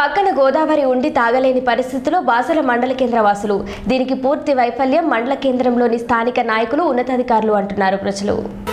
పక్కన గోదావరి ఉండి తాగలేని పరిస్థితిలో బాసర మండల కేంద్ర వాసులు. దీనికి పూర్తి వైఫల్యం మండల కేంద్రంలోని స్థానిక నాయకులు, ఉన్నతాధికారులు అంటున్నారు ప్రజలు.